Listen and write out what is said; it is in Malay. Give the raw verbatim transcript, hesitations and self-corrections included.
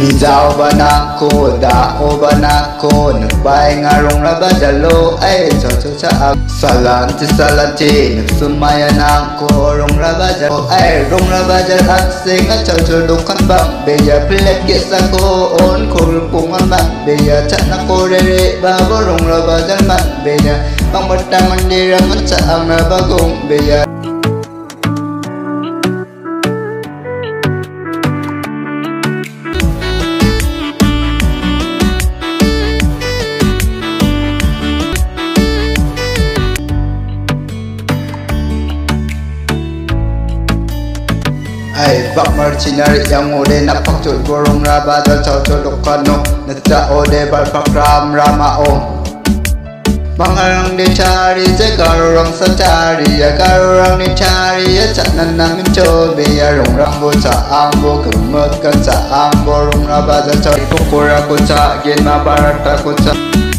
Mizaw ba na ko, dao ba na ko, nagbay nga rong rabadalo ay chocho sa salan ti salati, nagsumaya na ko rong rabadalo ay rong rabadal at sing at chocho dukan bang beya pilek kisa ko on kulpungan bang beya cak na ko rere babo rong rabadal man beya bang bertaman dirang at saang nabagong beya. Ay bak mercenary yang ode nak pakcut gorong rabadal chocho dokano natsa ode bal pakram ramao bangarang de cari je karorang sacari ya karorang de cari ya caknan namin cobe ya rong rambo sa ambo kemet kan sa ambo rong rabadal chocho kukura ko sa gen mabarata ko sa